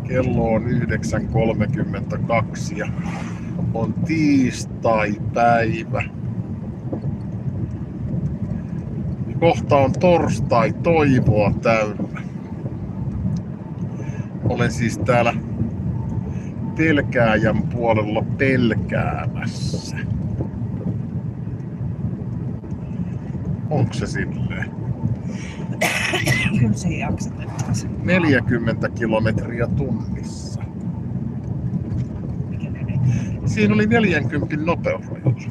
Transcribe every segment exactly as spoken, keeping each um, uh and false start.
Kello on yhdeksän kolmekymmentäkaksi ja on tiistai-päivä. Kohta on torstai, toivoa täynnä. Olen siis täällä pelkääjän puolella pelkäämässä. Onko se silleen? Kyllä se jaksetetaan. neljäkymmentä kilometriä tunnissa. Siinä oli neljäkymmentä nopeusrajoitus.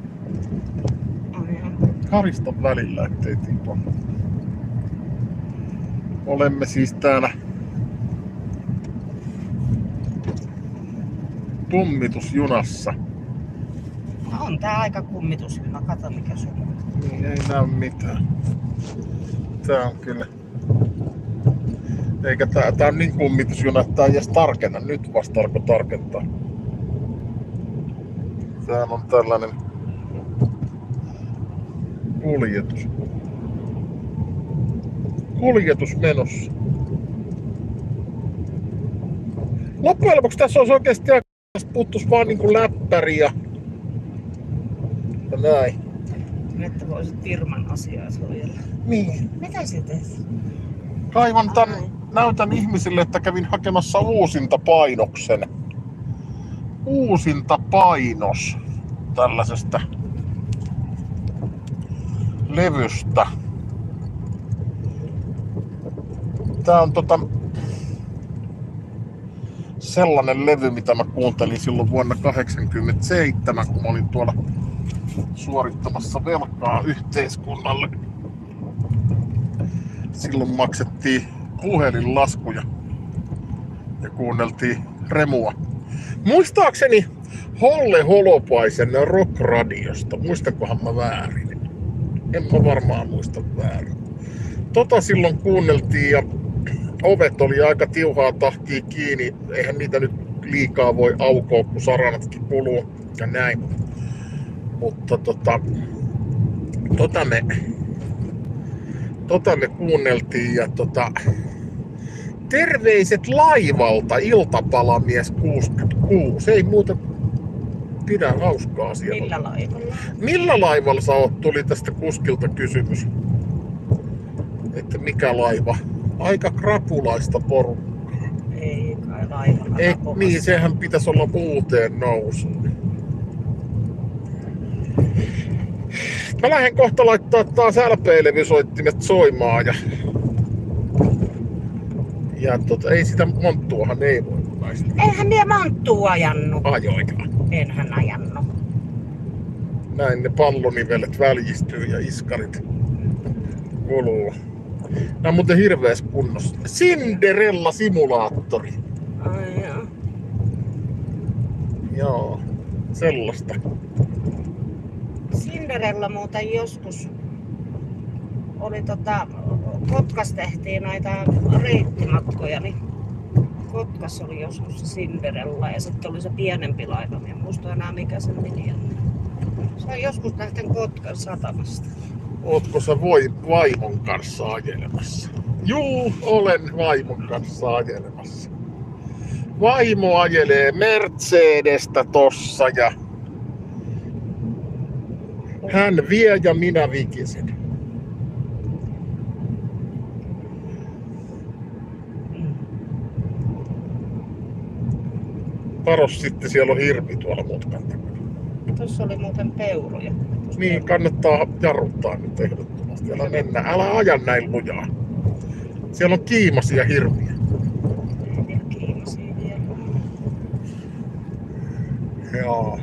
Karista välillä, ettei tipu. Olemme siis täällä kummitusjunassa. On tää aika kummitusjuna, kato mikä sun on. Niin, ei näy mitään. Tää on kyllä... Eikä tää, tää on niin kummitusjuna, että tää ei edes tarkenna. Nyt vasta alkoi tarkentaa. Tää on tällainen kuljetus. Kuljetus menossa. Loppujen lopuksi tässä olisi oikeesti aika puuttuisi vaan niinku läppäri ja... ja näin. Että voisit firman asiaa suojella. Niin. Mitä sä teet? Kaivan tän, näytän ihmisille, että kävin hakemassa uusinta painoksen. Uusinta painos tällaisesta levystä. Tää on tota sellainen levy, mitä mä kuuntelin silloin vuonna kahdeksankymmentäseitsemän, kun mä olin tuolla suorittamassa velkaa yhteiskunnalle. Silloin maksettiin puhelinlaskuja ja kuunneltiin Remua. Muistaakseni Holle Holopaisen Rock-radiosta, muistankohan mä väärin? En mä varmaan muista väärin. Tota silloin kuunneltiin ja ovet oli aika tiuhaa tahtia kiinni. Eihän niitä nyt liikaa voi aukoa, kun saranatkin kuluu ja näin. Mutta tota, tota me, tota me kuunneltiin ja tota, terveiset laivalta, iltapalamies kuusikymmentäkuusi. Ei muuta pidä hauskaa siellä. Millä laivalla? Millä laivalla sä oot? Tuli tästä kuskilta kysymys. Että mikä laiva? Aika krapulaista porukkaa. Ei kai laivalla. Ei, niin, sehän pitäisi olla uuteen nousuun. Mä lähden kohta laittaa taas L P-levysoittimet soimaan ja... Ja tota, ei sitä monttuahan ei voi naista. Eihän ne monttua ajanut. Ajoikaan. Enhän ajanut. Näin ne pallonivelet väljistyy ja iskarit kuluu. Nää on muuten hirveässä kunnossa. Cinderella-simulaattori. Ai joo. Joo, sellaista. Cinderella muuten joskus oli tota, Kotkas tehtiin näitä reittimatkoja, niin Kotkas oli joskus se Cinderella ja sitten oli se pienempi laiva, en muista enää mikä sen nimi on. Se on joskus lähten Kotkan satamasta. Ootko sä voi vaimon kanssa ajelemassa? Juu, olen vaimon kanssa ajelemassa. Vaimo ajelee Mercedestä tossa ja hän vie ja minä vikisen. Varos sitten, siellä on hirvi tuolla mutkan takana. Tuossa oli muuten peuroja. Niin, kannattaa jarruttaa nyt ehdottomasti. Älä mennä, älä aja näin lujaa. Siellä on kiimasia hirviä. Ei vielä kiimasia vielä. Joo.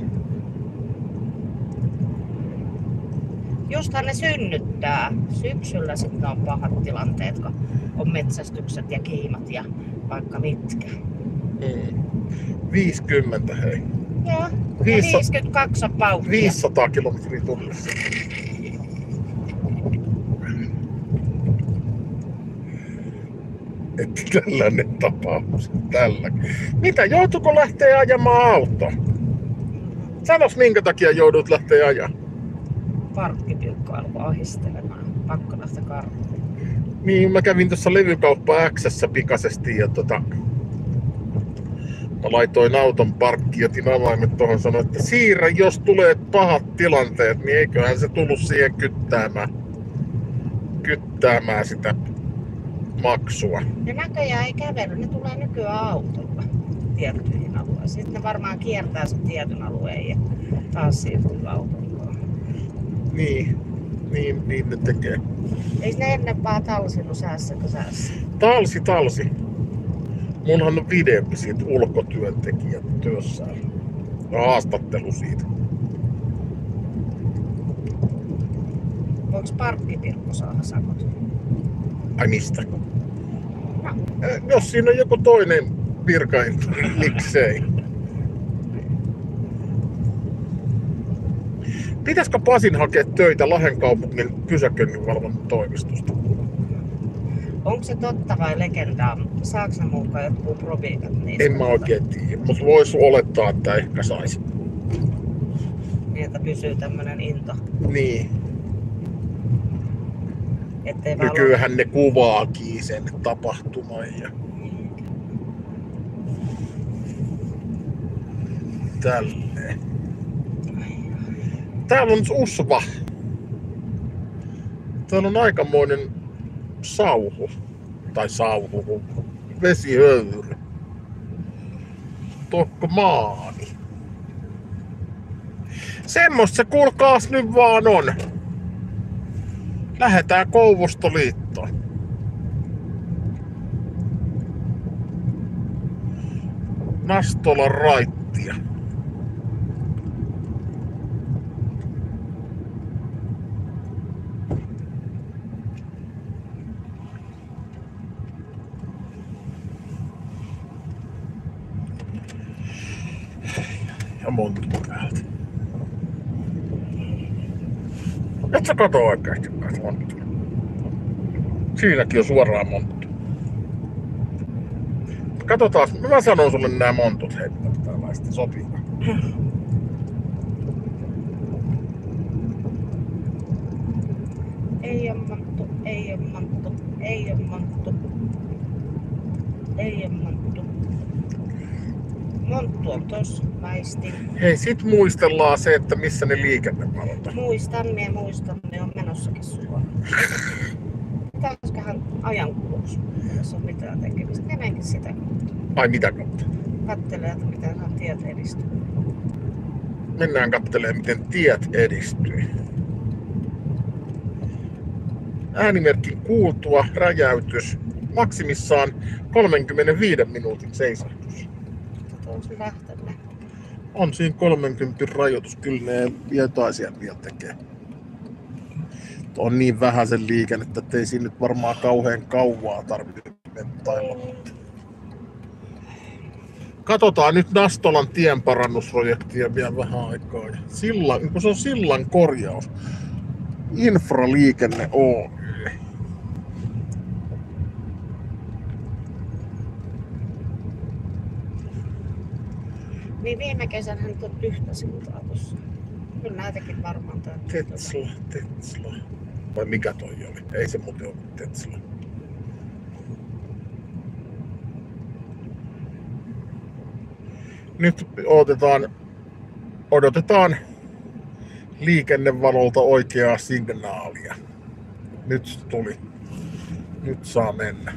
Justhan ne synnyttää. Syksyllä sitten on pahat tilanteet, kun on metsästykset ja kiimat ja vaikka mitkä. Mm. viisikymmentä hei. Joo. Ja Viissa- viisikymmentäkaksi on vauhtia. viisisataa kilometriä tunnissa. Että tällainen tapaus. Tällä. Mitä, joutuiko lähteä ajamaan autoa? Sanos minkä takia joudut lähteä ajaa. Parkkipyykkä alkoi ahistelemaan. Pakko lähteä karkuun. Niin, mä kävin tuossa levykauppa X:ssä pikaisesti ja tota... Mä laitoin auton parkkiin, otin avaimet tuohon, sanoin, että siirrä, jos tulee pahat tilanteet, niin eiköhän se tullut siihen kyttäämään, kyttäämään sitä maksua. Ne näköjään ei kävely, ne tulee nykyään autolla tiettyihin alueisiin. Sitten ne varmaan kiertää sen tietyn alueen ja taas siirtyy autolla. Niin, niin, niin ne tekee. Ei ne ennen vaan talsinut säässä kuin säässä. Talsi, talsi. Munhan on video siitä ulkotyöntekijät työssään. Haastattelu siitä. Voiko parkkipirkko saada sakot? Ai mistä? No. Eh, jos siinä on joku toinen virkainto, niin miksei. Pitäisikö Pasin hakea töitä Lahden kaupungin pysäköinninvalvonnan toimistosta? Onko se totta vai legendaa? Saako ne mukaan jotkut proviikat niistä? En mä oikein tiedä, mutta vois olettaa, että ehkä saisi. Niin, että pysyy tämmönen into. Niin. Ettei vaan Nykyään ne kuvaakin sen tapahtuman. Ja... Tälleen. Täällä on usva. Täällä on aikamoinen sauhu. Tai sauhu. Vesihöyry. Tokko maani. Semmosta se kuulkaas nyt vaan on. Lähetään Kouvostoliittoon. Nastolan raittia. Ja montu täältä. Et sä kato oikeesti näitä monttuja. Siinäkin on suoraan monttu. Katsotaan, mä sanon sulle nää montut heittää tällaista sopivaa. Ei oo monttu, ei oo monttu, ei oo monttu. Ei oo monttu. Monttu on tossa, väistin. Hei, sit muistellaan se, että missä ne liikennevalot on. Muistan, mie muistan, ne on menossakin Suomeen. Pitäisiköhän ajankuluksi, jos on mitään tekemistä. Menenkin sitä kautta. Ai mitä kautta? Kattelee, että miten saa tiet edistyä. Mennään kattelemaan, miten tiet edistyy. Äänimerkin kuultua räjäytys. Maksimissaan kolmekymmentäviisi minuutin seisahdus. On se lähtenyt. On siinä kolmenkymmenen rajoitus, kyllä ne jotain siellä vielä tekee. On niin vähän sen liikennettä, että ei siinä nyt varmaan kauhean kauaa tarvitse menttailla. Katsotaan nyt Nastolan tienparannusprojektia vielä vähän aikaa. Sillan, kun se on sillan korjaus. Infraliikenne Oy. Niin viime kesänä nyt on yhtä siltaa tossa. Kyllä näitäkin varmaan tää. Tesla, Tesla. Vai mikä toi oli? Ei se muuten ollut Tesla. Nyt odotetaan, odotetaan liikennevalolta oikeaa signaalia. Nyt tuli. Nyt saa mennä.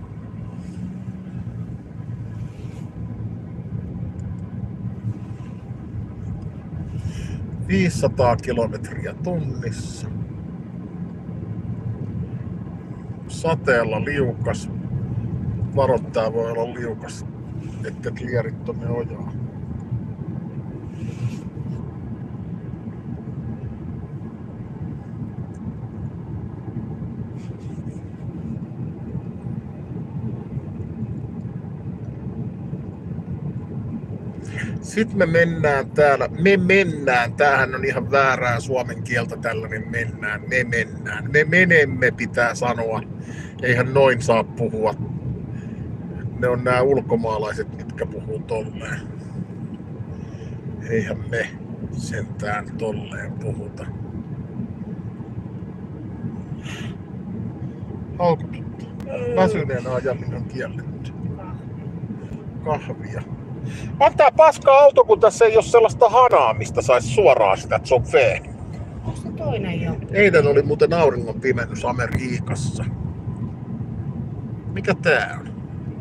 viisisataa kilometriä tunnissa. Sateella liukas. Varoittaa voi olla liukas, ettet lierit tonne ojaa. Sitten me mennään täällä, me mennään, tämähän on ihan väärää suomen kieltä tällainen mennään, me mennään, me menemme pitää sanoa, eihän noin saa puhua. Ne on nämä ulkomaalaiset, mitkä puhuu tolleen. Eihän me sentään tolleen puhuta. Haukututta. Väsyneen ajaminen on kielletty. Kahvia. On tää paska auto, kun tässä ei oo sellaista hanaa, mistä sais suoraan sitä chauffeur. Onko se toinen jo? Eilen oli muuten auringon pimennys Amerikassa. Mikä tää on?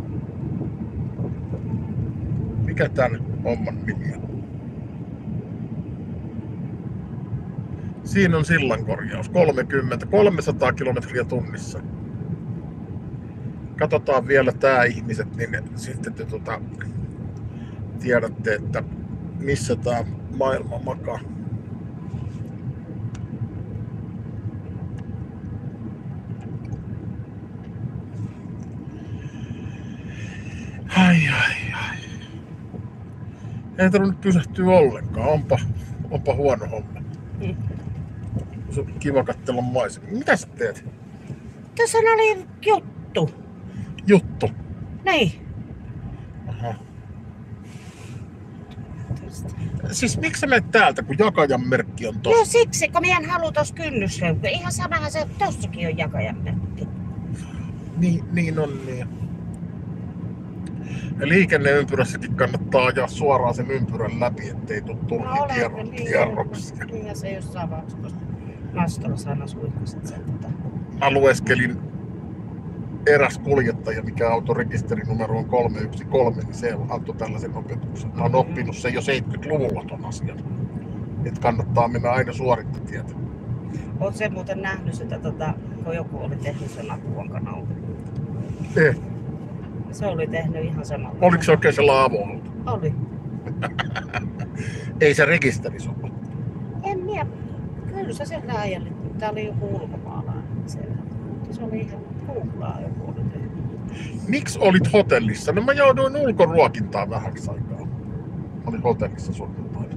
Mikä tän homman nimi on? Siinä on sillankorjaus. kolmekymmentä, kolmesataa kilometriä tunnissa. Katsotaan vielä tää ihmiset, niin sitten te tota, tiedätte, että missä tää maailma makaa. Ai ai ai. Ei tarvinnut pysähtyä ollenkaan. Onpa, onpa huono homma. Mm. Se on kiva katsella maisemia. Mitä sä teet? Tässä oli juttu. Juttu. Niin. Aha. Siis miksi sä menet täältä, kun jakajan merkki on No tossa? siksi, kun mä en halua tossa kynnysreukkuja. Ihan samahan se tossakin on jakajan merkki. Niin, niin on niin. Ja liikenneympyrässäkin kannattaa ajaa suoraan sen ympyrän läpi, ettei tuu turhia No kierro- olen, niin, kierroksia. niin ja se jossain vaiheessa tuosta mastolla sana suihkasit sen tota. Mä lueskelin eräs kuljettaja, mikä autorekisterinumero on kolme yksi kolme, niin se antoi tällaisen opetuksen. Mä oon oppinut sen jo seitsemänkymmentäluvulla ton asian. Että kannattaa mennä aina suorittetietä. Oot sen muuten nähnyt sitä, tota, kun joku oli tehnyt sen Akuankan auton. Eh, Se oli tehnyt ihan samalla. oliko se oikein sellainen avoauto? Oli. Ei se rekisteris ollut. En minä. Kyllä se sen ajalle. Tää oli joku ulkomaalainen. Se, se oli ihan googlaa joku oli tehnyt. Miksi olit hotellissa? No mä jouduin ulkoruokintaan vähäksi aikaa. Mä olin hotellissa sunnuntaina.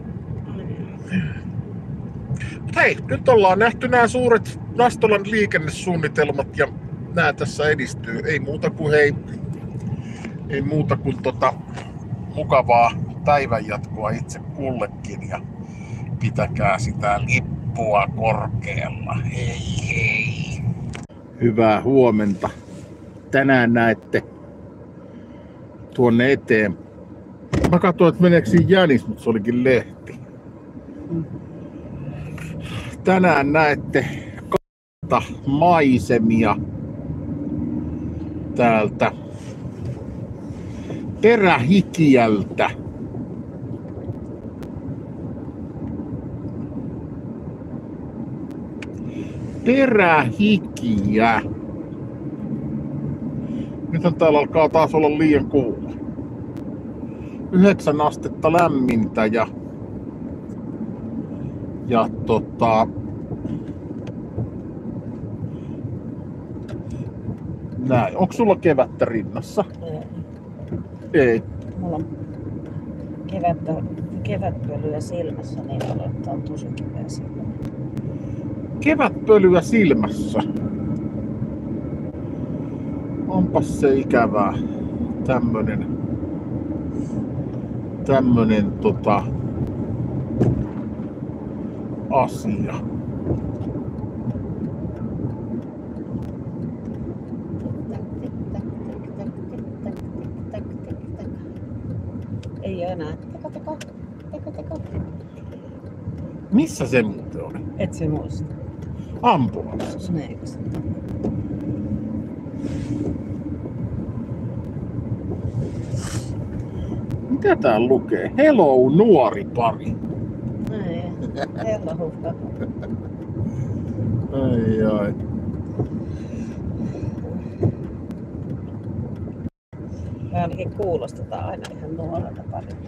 Mut hei, nyt ollaan nähty nämä suuret Nastolan liikennesuunnitelmat ja nää tässä edistyy. Ei muuta kuin hei, ei muuta kuin tota mukavaa päivänjatkoa itse kullekin ja pitäkää sitä lippua korkealla. Hei hei! Hyvää huomenta. Tänään näette tuonne eteen. Mä katsoin, että meneekö siinä jänis, mutta se olikin lehti. Tänään näette kahta maisemia täältä Perähikiältä. Perähikiä. Nythän täällä alkaa taas olla liian kuuma. Yhdeksän astetta lämmintä ja ja tota näin. Onko sulla kevättä rinnassa? Ei. Ei. Mulla on kevättä, kevätpölyä silmässä, niin aloittaa tosi kipeä silmä. Kevätpölyä silmässä. Onpas se ikävää. Tämmönen tämmönen tota asia. Ei oo enää. Teko, teko, teko, teko. Missä se muuten oli? Et se muista. Ambulanssi. Snakes. Mitä täällä lukee? Hello, nuori pari. Ei, hello hukka. Ai ai. Me ainakin kuulostetaan aina ihan nuorelta parilta.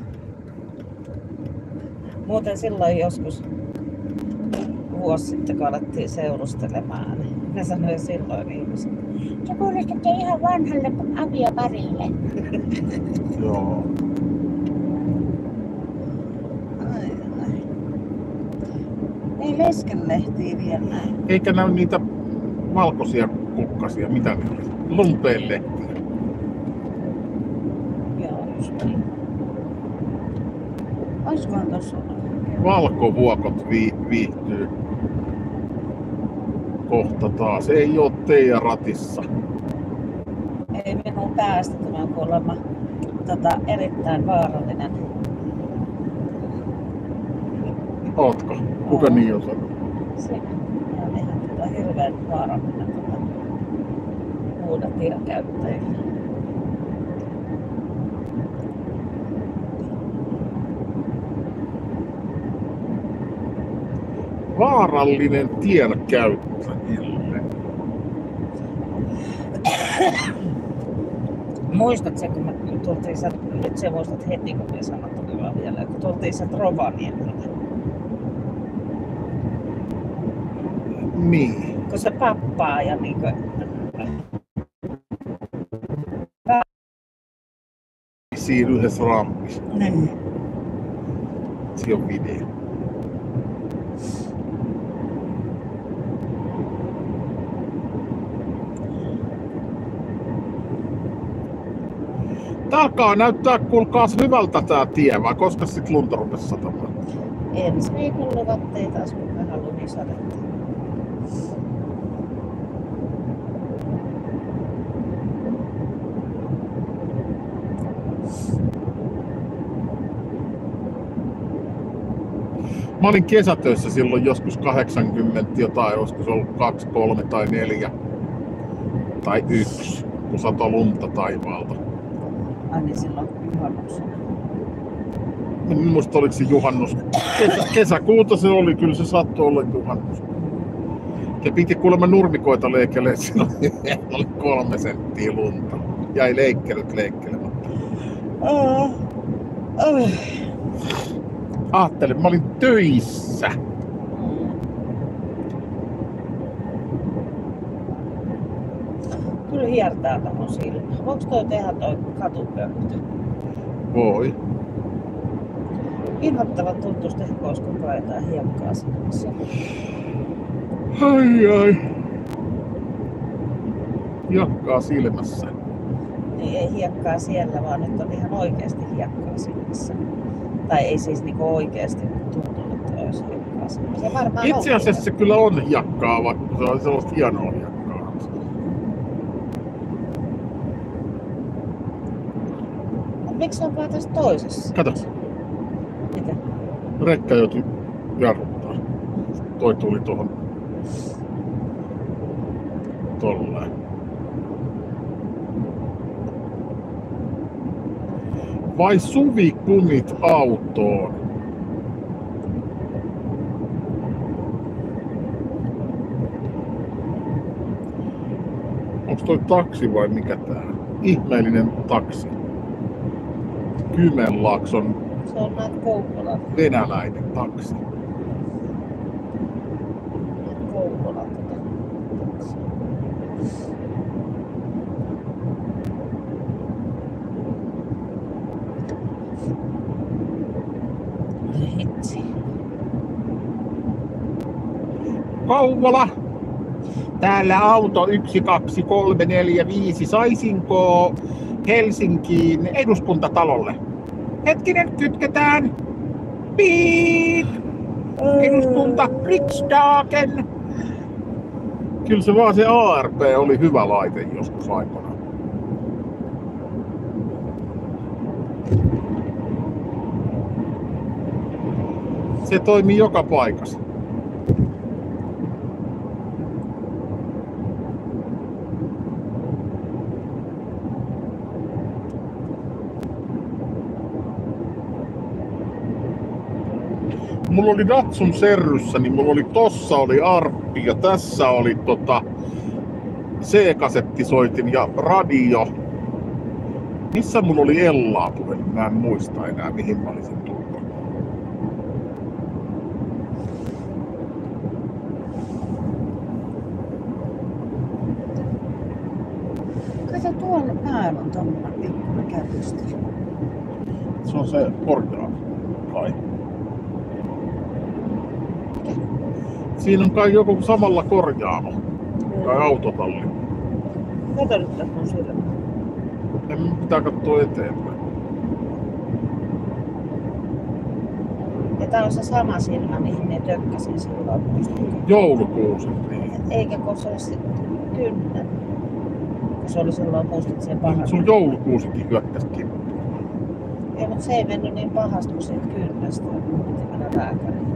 Muuten silloin joskus vuosi sitten, kun alettiin seurustelemaan, niin ne sanoi silloin ihmiset, se kuulostatte ihan vanhalle avioparille. Joo. Ai, ai. Ei leskenlehtiä vielä näin. Eikä näy niitä valkoisia kukkasia, mitä ne oli? Lumpeenlehtiä. Joo, just niin. Oiskohan tossa ollut? Valkovuokot vi- viihtyy kohta taas. Ei oo teidän ratissa. Ei minun päästä tämä kuulemma tota, erittäin vaarallinen. Ootko? Kuka Oon. niin on sanonut? Se on ihan tota, hirveän vaarallinen tota, uuden tienkäyttäjille. Vaarallinen tienkäyttäjille. Muistatko, kun me tultiin sieltä, nyt sä muistat heti, kun me sanottu kyllä vielä, kun tultiin sieltä Rovaniemeltä. Niin. Kun se pappaa ja niinku... Siinä yhdessä rampissa. Niin. Siinä on video. Tää alkaa näyttää kuulkaas hyvältä tää tie, vai koska sit lunta rupes satamaan? Ensi viikolla luvattiin taas, kun vähän lumisadetta. Mä olin kesätöissä silloin joskus kahdeksankymmentä jotain, joskus ollut kaksi, kolme tai neljä tai yksi, kun satoi lunta taivaalta. Ai niin silloin juhannuksena. En muista oliko se juhannus. Kesä, kesäkuuta se oli, kyllä se saattoi olla juhannus. Ja piti kuulemma nurmikoita leikkelee, siinä oli, oli kolme senttiä lunta. Jäi leikkelyt leikkelemättä. Oh. Oh. Ajattelin, mä olin töissä. Kyllä hiertää tohon silmään. Voiko toi tehdä toi katupöntö? Voi. Inhottavan tuntuista ehkä olisi koko ajan jotain hiekkaa silmässä. Ai ai. Hiekkaa silmässä. Niin ei hiekkaa siellä, vaan nyt on ihan oikeasti hiekkaa silmässä. Tai ei siis niinku oikeasti tuntunut, että olisi hiekkaa silmässä. Se varmaan Itse on asiassa se kyllä on hiekkaa, vaikka se on sellaista hienoa hiekkaa. Miksi on vaan tässä toisessa? Kato, Mitä? rekka joutui jarruttaa. Toi tuli tuohon tolleen. Vai suvikumit autoon? Onks toi taksi vai mikä tää? Ihmeellinen taksi. Kymenlaakson Se on näitä Kouvolan. venäläinen taksi. Kouvolan tota. Hitsi. Kouvola. Täällä auto yksi, kaksi, kolme, neljä, viisi. Saisinko Helsinkiin eduskuntatalolle? Hetkinen, kytketään. Piip! Eduskunta Riksdagen. Kyllä se vaan se A R P oli hyvä laite joskus aikana. Se toimii joka paikassa. Mulla oli Datsun serryssä, niin mulla oli tossa oli arppi ja tässä oli tota C-kasettisoitin ja radio. Missä mulla oli Ellaa puhelin? Mä en muista enää mihin mä olisin tullut. Kato tuolla päällä on tommonen pikkuinen käpystely. Se on se korjaa kai. Siinä on kai joku samalla korjaamo. Tai autotalli. Kato nyt tässä mun silmä. En pitää katsoa eteenpäin. Ja tää on se sama silmä, mihin ne tökkäsin silloin. Joulukuusi. Niin. Eikä kun se olisi kynnen. Kun se oli silloin muistat sen pahan. Sun joulukuusikin hyökkäsi kimppuun. Ja, mutta se ei mennyt niin pahasti kuin siitä kynnestä. Piti mennä lääkäriin.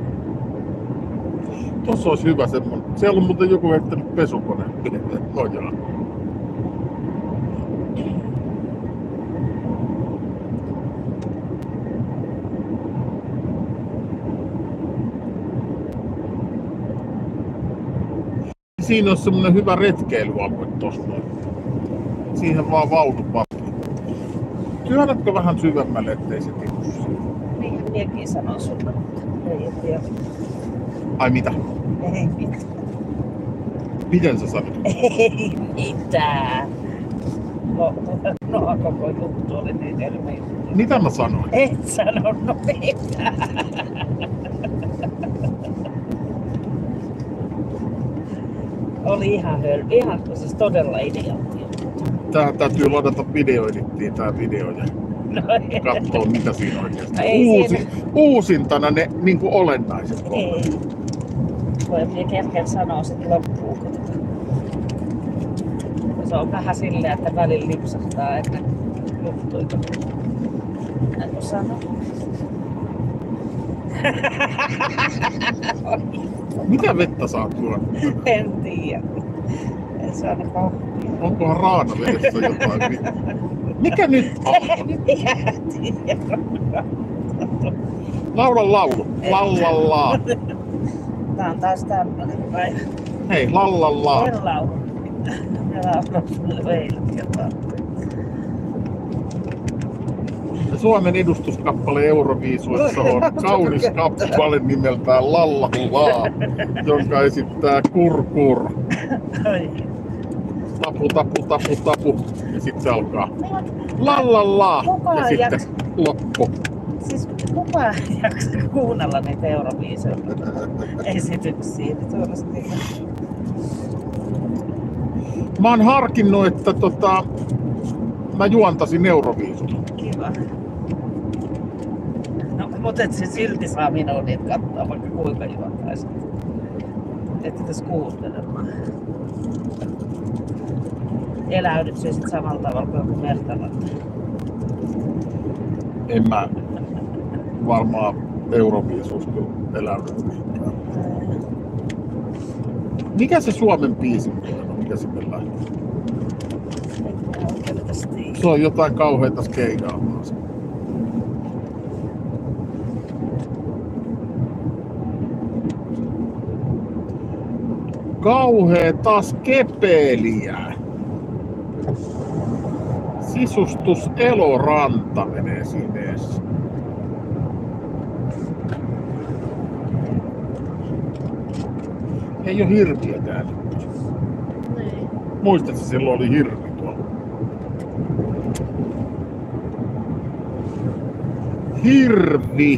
Tossa olisi hyvä semmonen. Siellä on muuten joku heittänyt pesukoneen nojaa. Siinä on semmonen hyvä retkeilyalue tossa. Siihen vaan vaunupappi. Työnnätkö vähän syvemmälle, ettei se tipu siihen? Niinhän minäkin sanon sulle, mutta ei ole vielä. Ai mitä? Ei mitään. Miten sä sanot? Ei mitään. No, no koko juttu oli niin terve juttu. Mitä mä sanoin? Et sanonut mitään. Oli ihan hölmö, ihan siis todella idiootti. Tää täytyy ladata videoedittiin tää video ja No ei. kattoo mitä siinä oikeesti. No ei Uusi, siinä. Uusintana ne niinku olennaiset Ei. kohdat. Voi minä kerken sanoa sit loppuun. kun tota- Se on vähän silleen, että välillä lipsahtaa ennen juttuja. En voi sanoa. Mitä vettä sä oot juonut? En tiedä. En saa ne kahvia. Onkohan raanavedessä jotain? Mikä nyt on? En minä tiedä. Laula laulu. Lallallaa. Tää on taas tämmönen päivä. Hei, lallallaa. En laulu. Me laulan sulle eilen jotain. Suomen edustuskappale Euroviisuissa on kaunis kappale nimeltään Lallallaa, jonka esittää Kurkur. Ai. Tapu, tapu, tapu, tapu. Ja sitten se alkaa Lallallaa. Kuka Ja sitten jaksa? loppu. Siis kuka jaksa kuunnella niitä Euroviisoja esityksiä? Tuollaisesti. Mä oon harkinnut, että tota, mä juontasin Euroviisut. Kiva. No, mutta et se silti saa minua niitä katsoa, vaikka kuinka juontaisit. Ette tässä kuuntelemaan. Eläydyt se sit samalla tavalla kuin joku Mertalanti. En mä varmaan Euroviisuus kyllä eläydy mihinkään. Mikä se Suomen biisin on? Mikä sinne lähtee? Se on jotain kauheita skeidaa. Kauhea taas kepeliä. Sisustus Eloranta menee sinne. Ei oo hirviä täällä. Niin. Muistatko, silloin oli hirvi tuolla? Hirvi!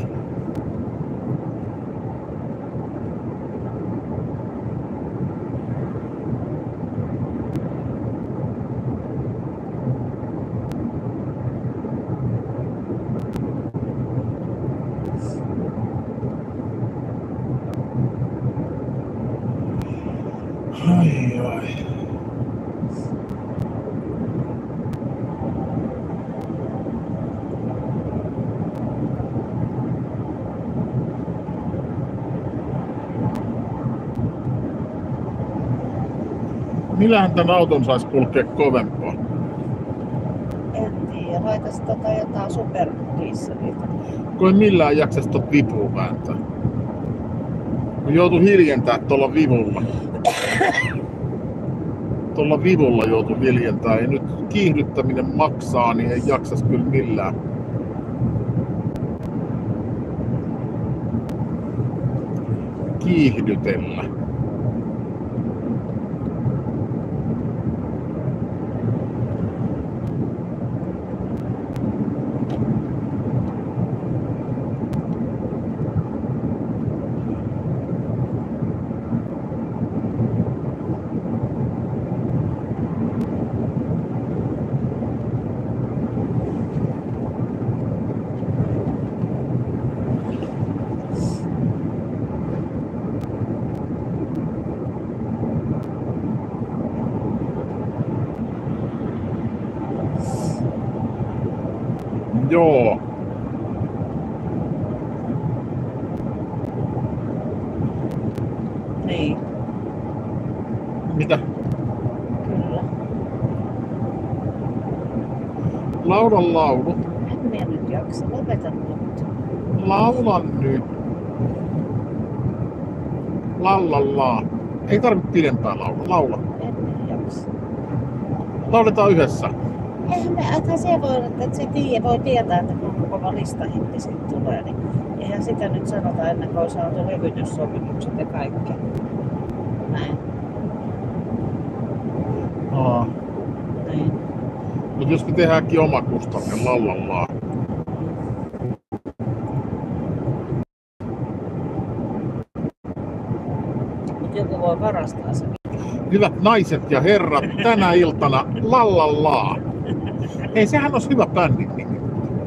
Ai ai. Millähän tän auton sais kulkea kovempaa? En tiedä, laitais tota jotain superdieseliä. Kun ei millään jaksas tot vipua vääntää. Kun joutuu hiljentää tuolla vivulla. Tuolla vivulla joutuu hiljentää. Ja nyt kiihdyttäminen maksaa, niin ei jaksas kyllä millään. Kiihdytellä. Joo. Niin. Mitä? Kyllä. Laulan laulu. En minä nyt jaksa. Lopeta nyt. Laulan nyt. Lallallaa. Ei tarvitse pidempää laulaa. Laula. En minä jaksa. Lauletaan yhdessä. Eihän me, että se voi, että se tiiä, voi tietää, että kuinka kova listahitti sitten tulee. Niin eihän sitä nyt sanota ennen kuin on saatu levytyssopimukset ja kaikki. Näin. Aa. Niin. Mut jos me tehdäänkin oma kustanne, lallallaa. Mut joku voi varastaa sen. Hyvät naiset ja herrat, tänä iltana lallallaa. Ei, sehän olisi hyvä bändin nimi.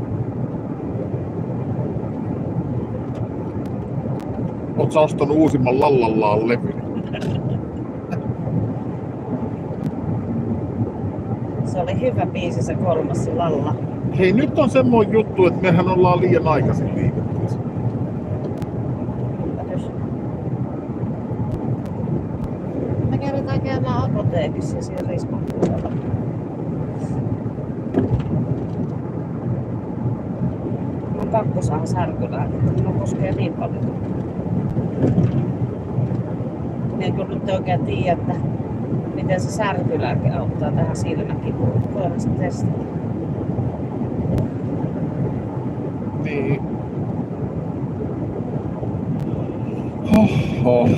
Oot sä ostanut uusimman lallallaan levyn? Se oli hyvä biisi se kolmas, se Lalla. Hei, nyt on semmoinen juttu, että mehän ollaan liian aikaisin liikenteessä. Yllätys. Me käydään käymään apoteekissa siellä Risman puolella. Mun on pakko saada särkylääkettä, minua koskee niin paljon. En kun nyt oikein tiedä, että miten se särkylääke auttaa tähän silmäkipuun. Voidaan se testata. Niin. Hoho.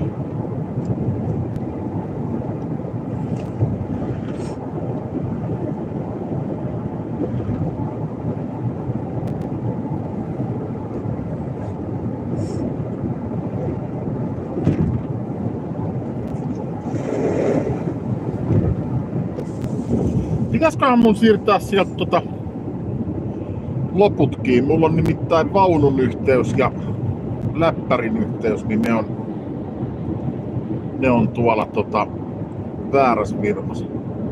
Pitäisköhän mun siirtää sieltä tota loputkin. Mulla on nimittäin vaunun yhteys ja läppärin yhteys, niin ne on, ne on tuolla tota väärässä firmassa.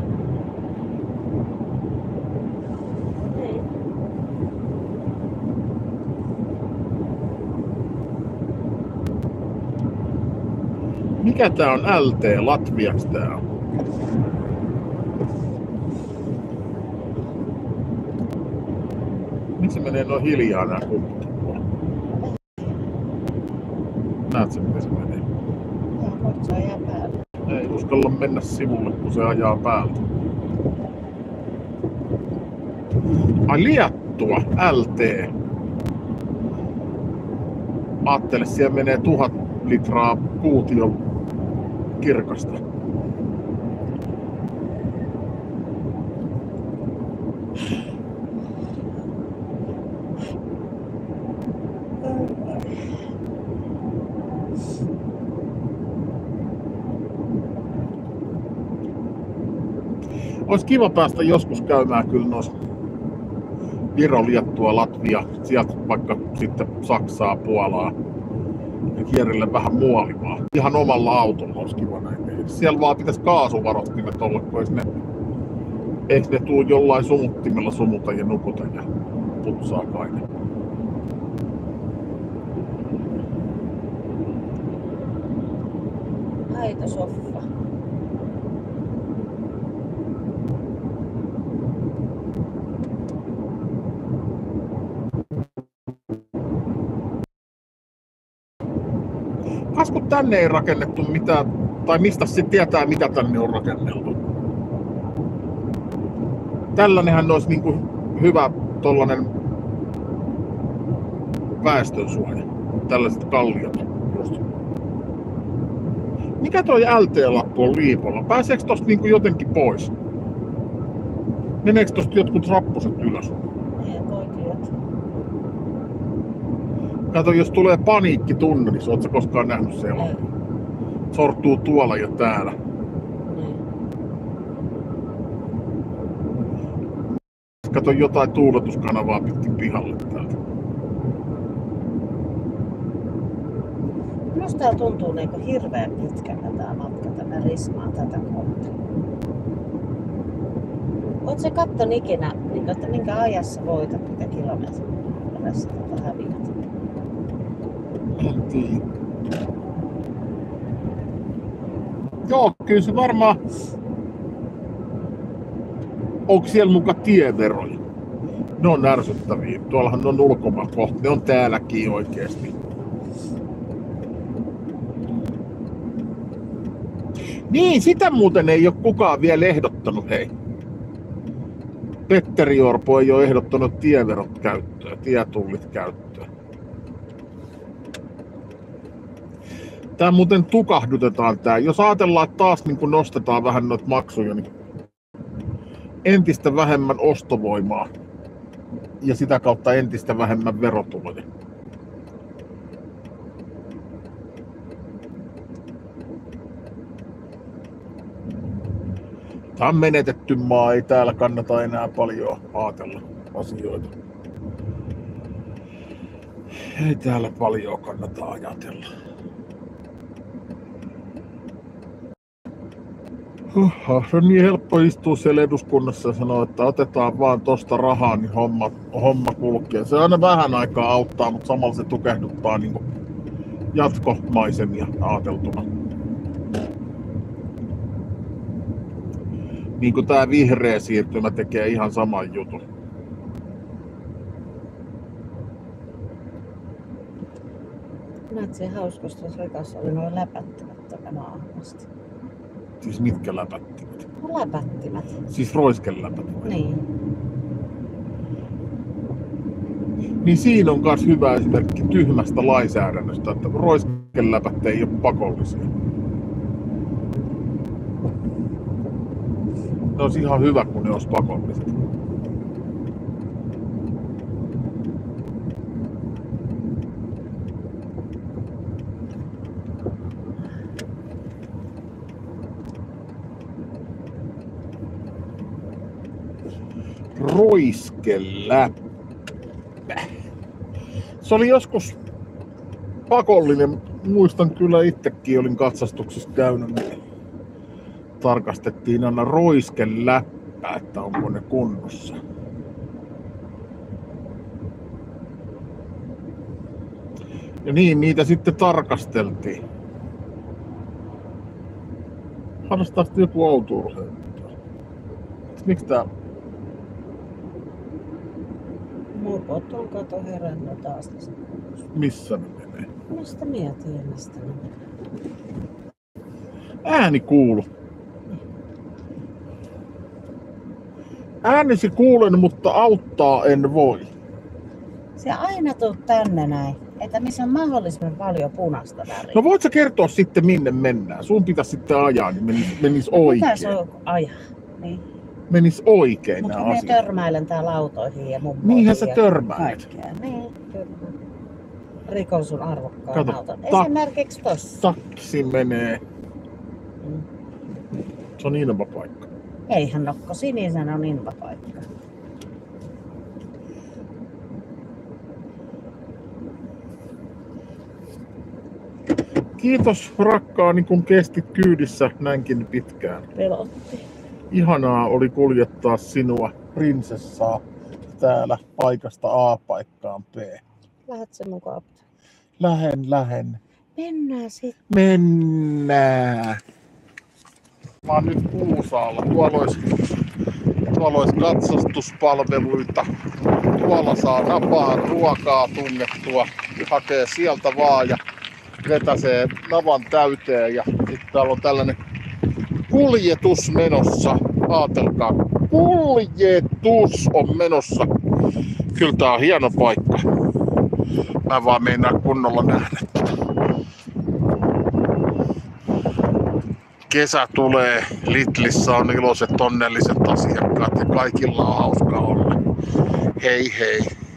Mikä tää on L T Latviaksi tää on? Miksi menee noin hiljaa nää kumput? Näet sä miten se menee? Joo, kohta se ajaa päälle. Ei uskalla mennä sivulle kun se ajaa päältä. Ai Liettua, L T. Aattele, siellä menee tuhat litraa kuution kirkasta. Olisi kiva päästä joskus käymään kyllä noissa Viro, Liettua, Latvia, sieltä vaikka sitten Saksaa, Puolaa ja kierrelle vähän muolimaa. Ihan omalla autolla olisi kiva näin tehdä. Siellä vaan pitäisi kaasuvarottimet olla, kun eikö ne, eikö ne tuu jollain sumuttimella sumuta ja nukuta ja putsaa kaiken. Aito soffa. Kas kun tänne ei rakennettu mitään, tai mistä se tietää mitä tänne on rakenneltu. Tällainenhän olisi niinku hyvä tollanen väestönsuoja. Tällaiset kalliot just. Mikä toi L T-lappu on Liipolla? Pääseekö tosta niinku jotenkin pois? Meneekö tosta jotkut rappuset ylös? Ei voi tietää. Kato, jos tulee paniikkitunne, niin ootko sä koskaan nähnyt siellä? Ei. Sortuu tuolla ja täällä. Niin. Kato jotain tuuletuskanavaa pitkin pihalle täältä. Minusta täällä tuntuu niinku hirveän pitkältä tää matka tänne Rismaan tätä kohtaa. Oot sä katton ikinä, niin että minkä ajassa voitat mitä kilometriä tätä häviät? En tiedä. Joo, kyllä se varmaan... Onko siellä muka tieveroja? Ne on ärsyttäviä. Tuollahan on ulkomaan kohta. Ne on täälläkin oikeesti. Niin, sitä muuten ei ole kukaan vielä ehdottanut, hei. Petteri Orpo ei ole ehdottanut tieverot käyttöön, tietullit käyttöön. Tää muuten tukahdutetaan tää. Jos ajatellaan, että taas niin kun nostetaan vähän noita maksuja, niin entistä vähemmän ostovoimaa ja sitä kautta entistä vähemmän verotuloja. Tämä on menetetty maa, ei täällä kannata enää paljon ajatella asioita. Ei täällä paljon kannata ajatella. Huhhuh, se on niin helppo istua siellä eduskunnassa ja sanoa, että otetaan vaan tosta rahaa, niin homma, homma kulkee. Se aina vähän aikaa auttaa, mutta samalla se tukehduttaa niin kuin jatkomaisemia ajateltuna. Niin kuin tää vihreä siirtymä tekee ihan saman jutun. Näet se hauskasta, jos rekassa oli noin läpättimet takana ahmasta. Siis mitkä läpättimet? No läpättimet. Siis roiskeläpät vai? Niin. Niin siinä on myös hyvä esimerkki tyhmästä lainsäädännöstä, että roiskeläpät ei ole pakollisia. Ne olisi ihan hyvä, kun ne olisi pakolliset. Roiskeläppä. Se oli joskus pakollinen. Muistan kyllä itsekin, olin katsastuksessa käynyt. Niin tarkastettiin aina roiskeläppää, että onko ne kunnossa. Ja niin, niitä sitten tarkasteltiin. Harrastaa sitten joku autourheilu. Miksi tää? Mupot on kato herännyt taas. Missä ne menee? Mistä mietin, mistä ne menee? Ääni kuulu. Äänesi kuulen, mutta auttaa en voi. Se aina tuut tänne näin, että missä on mahdollisimman paljon punaista väriä. No voit sä kertoa sitten minne mennään? Sun pitäisi sitten ajaa, niin menis, menis oikein. Mitä se on ajaa? Niin. Menis oikein Mutta nää kun asiat. me törmäilen täällä autoihin ja mummoihin. Niinhän sä ja törmäilet. kaikkea. Niin, kyllä. Rikon sun arvokkaan Kato, auton. ta- Esimerkiksi tossa. Taksi menee. Mm. Se on invapaikka. Eihän nokko sinisen on invapaikka. Kiitos rakkaani, kun kestit kyydissä näinkin pitkään. Pelotti. Ihanaa oli kuljettaa sinua, prinsessaa, täällä paikasta A paikkaan B. Lähet sen mukaan. Lähen, lähen. Mennään sitten. Mennään. Mä oon nyt Kuusaalla. Tuolla olisi, tuolla olisi katsastuspalveluita. Tuolla saa napaa ruokaa tunnettua. Hakee sieltä vaan ja vetäsee navan täyteen. Ja sitten täällä on tällainen kuljetus menossa. Aatelkaa, kuljetus on menossa. Kyllä tää on hieno paikka. Mä vaan meinaan kunnolla nähdä. Kesä tulee, Lidlissä on iloiset onnelliset asiakkaat ja kaikilla on hauska olla. Hei hei!